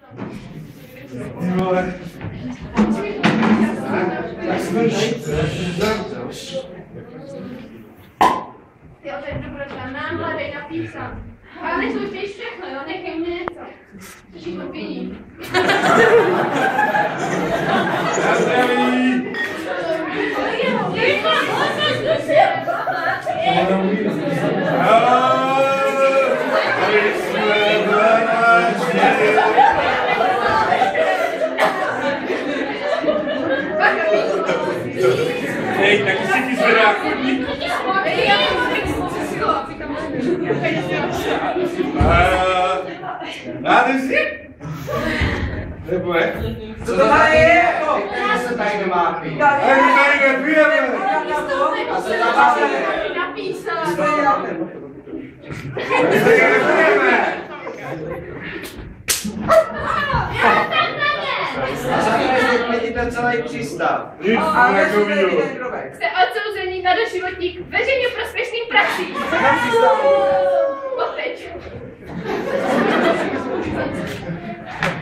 Ty vole. Tak smrší. Jo, to je dobrotka, nám hledej napísat. Ale nesluštěj všechno, jo, nechej mě něco. Což opění. Na zdraví. Hej, taky si ti zvedá chodník. Máte si? Nebo je? Co to tady je? Co se tady nemápí? Ale my tady nepijeme. A co tam máte? Napísat. My tady nepijeme. A zakázat celý přístav. Nic takovýho. Jste odsouzení na doživotí k veřejně prospěšným pracím. Poteď.